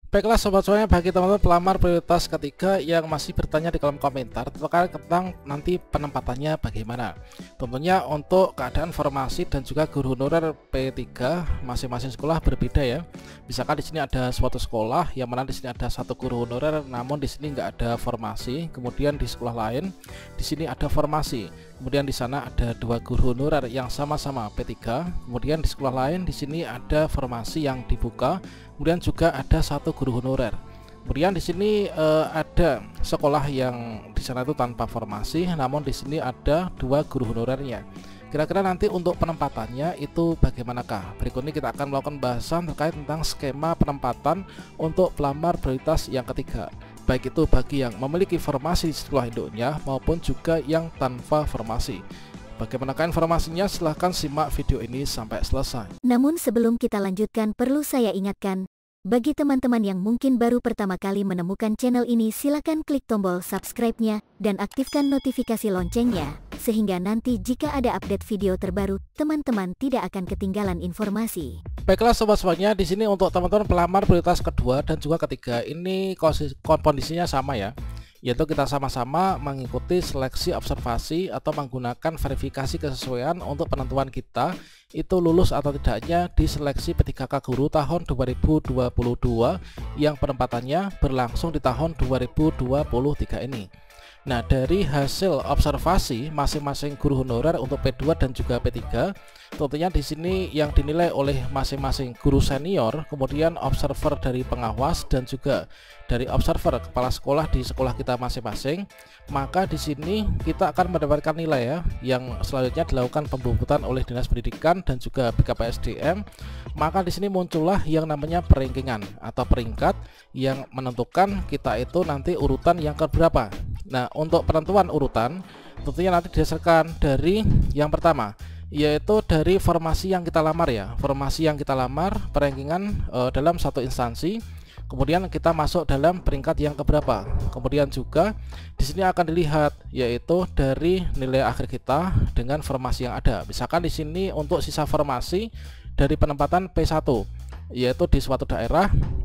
Baiklah sobat semuanya, bagi teman-teman pelamar prioritas ketiga yang masih bertanya di kolom komentar terkait tentang nanti penempatannya bagaimana. Tentunya untuk keadaan formasi dan juga guru honorer P3 masing-masing sekolah berbeda ya. Misalkan di sini ada suatu sekolah yang mana di sini ada satu guru honorer, namun di sini nggak ada formasi. Kemudian di sekolah lain di sini ada formasi. Kemudian di sana ada dua guru honorer yang sama-sama P3. Kemudian di sekolah lain di sini ada formasi yang dibuka. Kemudian juga ada satu guru honorer. Kemudian di sini ada sekolah yang di sana itu tanpa formasi, namun di sini ada dua guru honorernya. Kira-kira nanti untuk penempatannya itu bagaimanakah? Berikut ini kita akan melakukan bahasan terkait tentang skema penempatan untuk pelamar prioritas yang ketiga, baik itu bagi yang memiliki formasi di sekolah induknya maupun juga yang tanpa formasi. Bagaimanakah informasinya? Silahkan simak video ini sampai selesai. Namun sebelum kita lanjutkan, perlu saya ingatkan, bagi teman-teman yang mungkin baru pertama kali menemukan channel ini, silakan klik tombol subscribe-nya dan aktifkan notifikasi loncengnya, sehingga nanti jika ada update video terbaru, teman-teman tidak akan ketinggalan informasi. Baiklah sobat semuanya, di sini untuk teman-teman pelamar prioritas kedua dan juga ketiga ini kondisinya sama ya, yaitu kita sama-sama mengikuti seleksi observasi atau menggunakan verifikasi kesesuaian untuk penentuan kita itu lulus atau tidaknya di seleksi P3K Guru tahun 2022 yang penempatannya berlangsung di tahun 2023 ini. Nah, dari hasil observasi masing-masing guru honorer untuk P2 dan juga P3, tentunya di sini yang dinilai oleh masing-masing guru senior, kemudian observer dari pengawas dan juga dari observer kepala sekolah di sekolah kita masing-masing, maka di sini kita akan mendapatkan nilai ya, yang selanjutnya dilakukan pembumbutan oleh Dinas Pendidikan dan juga BKPSDM. Maka di sini muncullah yang namanya peringkingan atau peringkat yang menentukan kita itu nanti urutan yang keberapa. Nah, untuk penentuan urutan tentunya nanti didasarkan dari yang pertama, yaitu dari formasi yang kita lamar ya. Formasi yang kita lamar, perankingan dalam satu instansi. Kemudian kita masuk dalam peringkat yang keberapa. Kemudian juga di sini akan dilihat yaitu dari nilai akhir kita dengan formasi yang ada. Misalkan di sini untuk sisa formasi dari penempatan P1 yaitu di suatu daerah.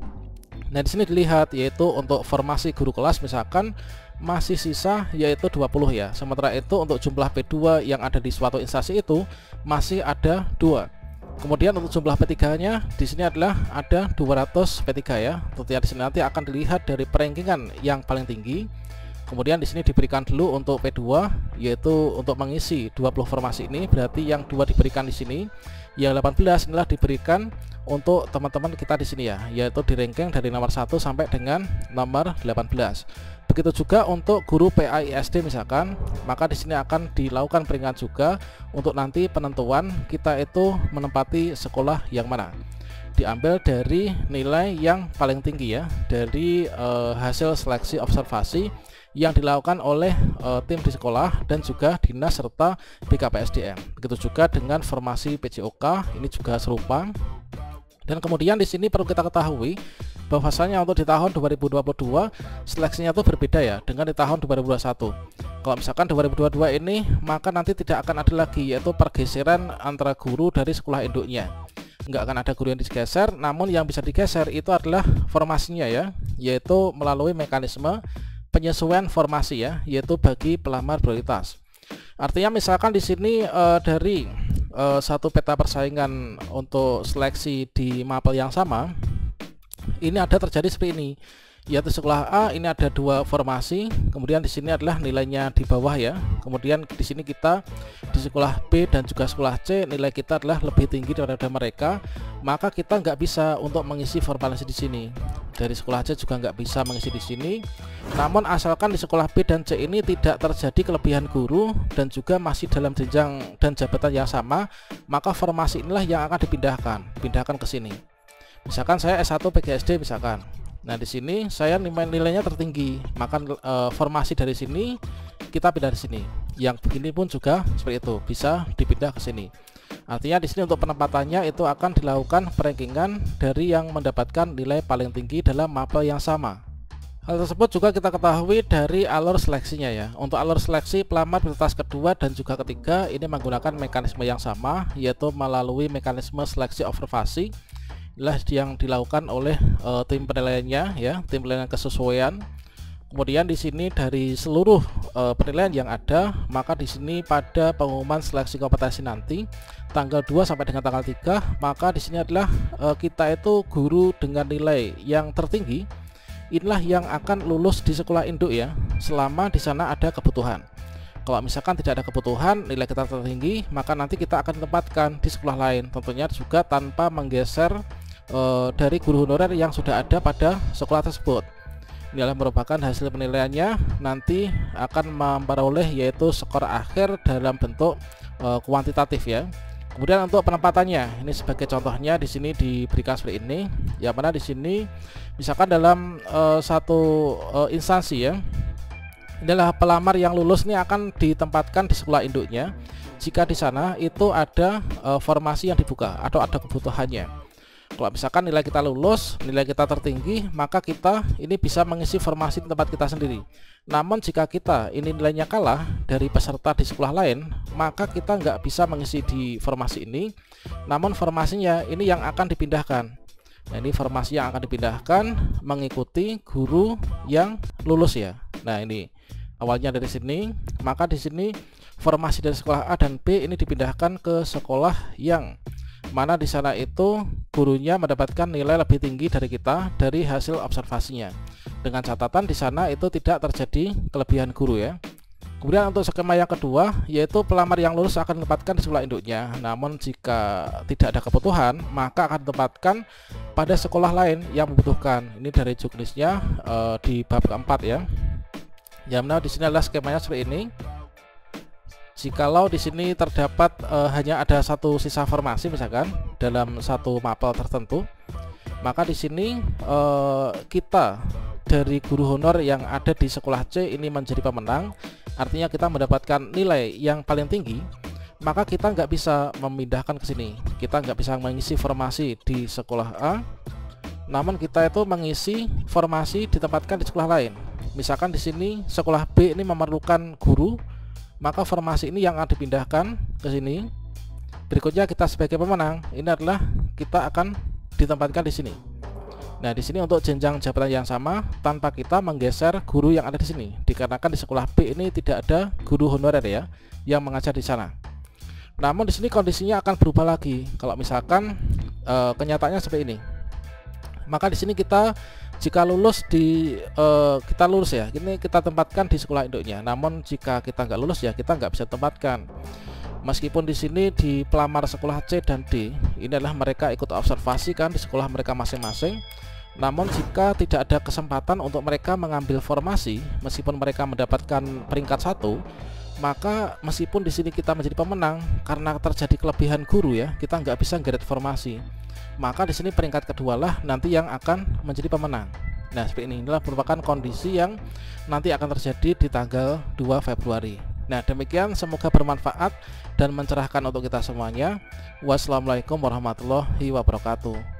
Nah, di sini dilihat yaitu untuk formasi guru kelas misalkan masih sisa yaitu 20 ya. Sementara itu untuk jumlah P2 yang ada di suatu instansi itu masih ada 2. Kemudian untuk jumlah P3-nya di sini adalah ada 200 P3 ya. Tentunya di sini nanti akan dilihat dari perankingan yang paling tinggi. Kemudian di sini diberikan dulu untuk P2 yaitu untuk mengisi 20 formasi ini, berarti yang 2 diberikan di sini. Yang 18 inilah diberikan untuk teman-teman kita di sini ya, yaitu di ranking dari nomor 1 sampai dengan nomor 18. Begitu juga untuk guru PAISD misalkan, maka di sini akan dilakukan peringkat juga untuk nanti penentuan kita itu menempati sekolah yang mana. Diambil dari nilai yang paling tinggi ya, dari hasil seleksi observasi yang dilakukan oleh tim di sekolah dan juga dinas serta BKPSDM. Begitu juga dengan formasi PJOK, ini juga serupa. Dan kemudian di sini perlu kita ketahui bahwasanya untuk di tahun 2022 seleksinya itu berbeda ya dengan di tahun 2021. Kalau misalkan 2022 ini, maka nanti tidak akan ada lagi yaitu pergeseran antara guru dari sekolah induknya. Nggak akan ada guru yang digeser, namun yang bisa digeser itu adalah formasinya ya, yaitu melalui mekanisme penyesuaian formasi ya, yaitu bagi pelamar prioritas. Artinya misalkan di sini dari satu peta persaingan untuk seleksi di mapel yang sama, ini ada terjadi seperti ini, yaitu sekolah A ini ada 2 formasi, kemudian di sini adalah nilainya di bawah ya. Kemudian di sini kita di sekolah B dan juga sekolah C nilai kita adalah lebih tinggi daripada mereka, maka kita nggak bisa untuk mengisi formasi di sini. Dari sekolah C juga nggak bisa mengisi di sini. Namun asalkan di sekolah B dan C ini tidak terjadi kelebihan guru dan juga masih dalam jenjang dan jabatan yang sama, maka formasi inilah yang akan dipindahkan ke sini. Misalkan saya S1 PGSD misalkan. Nah, di sini saya nilainya tertinggi, maka formasi dari sini kita pindah di sini. Yang begini pun juga seperti itu, bisa dipindah ke sini. Artinya di sini untuk penempatannya itu akan dilakukan perankingan dari yang mendapatkan nilai paling tinggi dalam mapel yang sama. Hal tersebut juga kita ketahui dari alur seleksinya ya. Untuk alur seleksi pelamar prioritas kedua dan juga ketiga ini menggunakan mekanisme yang sama, yaitu melalui mekanisme seleksi observasi inilah yang dilakukan oleh tim penilaiannya ya, tim penilaian kesesuaian. Kemudian di sini dari seluruh penilaian yang ada, maka di sini pada pengumuman seleksi kompetensi nanti tanggal 2 sampai dengan tanggal 3, maka di sini adalah kita itu guru dengan nilai yang tertinggi inilah yang akan lulus di sekolah induk ya, selama di sana ada kebutuhan. Kalau misalkan tidak ada kebutuhan, nilai kita tertinggi, maka nanti kita akan ditempatkan di sekolah lain, tentunya juga tanpa menggeser dari guru honorer yang sudah ada pada sekolah tersebut. Inilah merupakan hasil penilaiannya, nanti akan memperoleh yaitu skor akhir dalam bentuk kuantitatif ya. Kemudian untuk penempatannya, ini sebagai contohnya di sini diberikan seperti ini, yang mana di sini misalkan dalam satu instansi ya, inilah pelamar yang lulus ini akan ditempatkan di sekolah induknya jika di sana itu ada formasi yang dibuka atau ada kebutuhannya. Kalau misalkan nilai kita lulus, nilai kita tertinggi, maka kita ini bisa mengisi formasi di tempat kita sendiri. Namun jika kita ini nilainya kalah dari peserta di sekolah lain, maka kita nggak bisa mengisi di formasi ini. Namun formasinya ini yang akan dipindahkan. Nah, ini formasi yang akan dipindahkan mengikuti guru yang lulus ya. Nah, ini awalnya dari sini, maka di sini formasi dari sekolah A dan B ini dipindahkan ke sekolah yang mana di sana itu gurunya mendapatkan nilai lebih tinggi dari kita dari hasil observasinya. Dengan catatan di sana itu tidak terjadi kelebihan guru ya. Kemudian untuk skema yang kedua, yaitu pelamar yang lulus akan ditempatkan di sekolah induknya. Namun jika tidak ada kebutuhan, maka akan ditempatkan pada sekolah lain yang membutuhkan. Ini dari juknisnya di bab keempat ya. Yang mana di sini adalah skemanya seperti ini. Jikalau di sini terdapat hanya ada satu sisa formasi misalkan dalam satu mapel tertentu, maka di sini kita dari guru honor yang ada di sekolah C ini menjadi pemenang, artinya kita mendapatkan nilai yang paling tinggi, maka kita nggak bisa memindahkan ke sini, kita nggak bisa mengisi formasi di sekolah A, namun kita itu mengisi formasi ditempatkan di sekolah lain. Misalkan di sini sekolah B ini memerlukan guru, maka formasi ini yang akan dipindahkan ke sini. Berikutnya kita sebagai pemenang ini adalah kita akan ditempatkan di sini. Nah, di sini untuk jenjang jabatan yang sama tanpa kita menggeser guru yang ada di sini, dikarenakan di sekolah B ini tidak ada guru honorer ya yang mengajar di sana. Namun di sini kondisinya akan berubah lagi. Kalau misalkan kenyataannya seperti ini, maka di sini kita jika lulus kita lulus ya, ini kita tempatkan di sekolah induknya. Namun jika kita nggak lulus ya, kita nggak bisa tempatkan. Meskipun di sini di pelamar sekolah C dan D ini adalah mereka ikut observasi kan di sekolah mereka masing-masing. Namun jika tidak ada kesempatan untuk mereka mengambil formasi, meskipun mereka mendapatkan peringkat 1, maka meskipun di sini kita menjadi pemenang karena terjadi kelebihan guru ya, kita nggak bisa geret formasi. Maka di sini peringkat kedua lah nanti yang akan menjadi pemenang. Nah, seperti inilah merupakan kondisi yang nanti akan terjadi di tanggal 2 Februari. Nah, demikian, semoga bermanfaat dan mencerahkan untuk kita semuanya. Wassalamualaikum warahmatullahi wabarakatuh.